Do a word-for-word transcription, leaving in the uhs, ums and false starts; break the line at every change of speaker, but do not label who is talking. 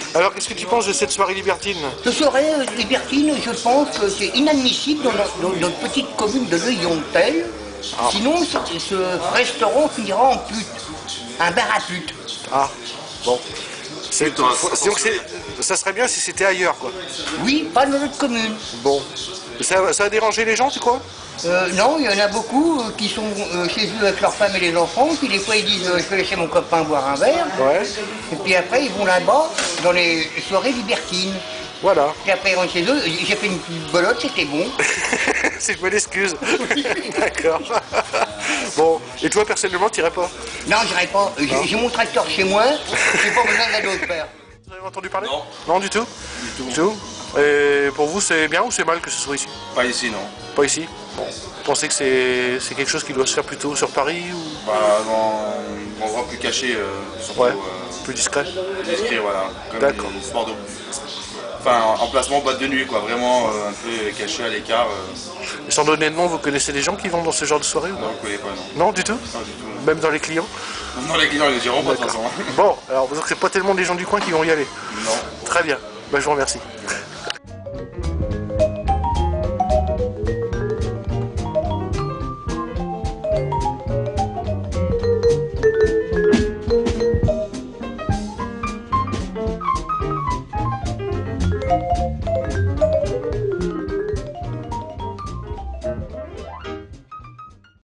Alors, qu'est-ce que tu penses de cette soirée libertine?
Ce soirée euh, libertine, je pense que c'est inadmissible dans, notre- dans notre petite commune de Le Yontel.
Ah.
Sinon, ce, ce restaurant finira en pute. Un bar à pute.
Ah, bon. C'est-
Plutôt un-
faut- donc c'est- ça serait bien si c'était ailleurs, quoi.
Oui, pas dans notre commune.
Bon. Ça, ça a dérangé les gens, tu crois?
Euh, non, il y en a beaucoup euh, qui sont euh, chez eux avec leurs femmes et les enfants, puis des fois ils disent euh, je vais laisser mon copain boire un verre,
Ouais.
et puis après ils vont là-bas dans les soirées libertines.
Voilà.
Puis après ils rentrent chez eux, j'ai fait une petite belote, c'était bon.
C'est une bonne excuse. D'accord. Bon. Et toi, personnellement, t'irais pas?
Non, j'irai pas, Euh, j'ai j'ai mon tracteur chez moi, j'ai pas besoin d'un autre père.
Vous avez entendu parler?
Non.
Non, du tout?
Du tout.
Et pour vous, c'est bien ou c'est mal que ce soit ici?
Pas ici, non.
Pas ici? Bon. Vous pensez que c'est c'est quelque chose qui doit se faire plutôt sur Paris ou...
Bah, dans un endroit plus caché, euh, surtout
Ouais.
euh,
Plus discret?
discret, voilà. Comme
D'accord.
les sports de... Enfin, emplacement boîte de nuit, quoi. Vraiment euh, un peu caché à l'écart. Euh...
Et sans donner de nom, vous connaissez des gens qui vont dans ce genre de soirée ou
Non,
non?
je connais pas, non.
Non, du tout?
Pas du tout. non.
Même dans les clients?
Non, les clients, ils les diront pas, de toute façon.
Bon, alors donc c'est pas tellement des gens du coin qui vont y aller.
Non.
Très bien. Bah, je vous remercie.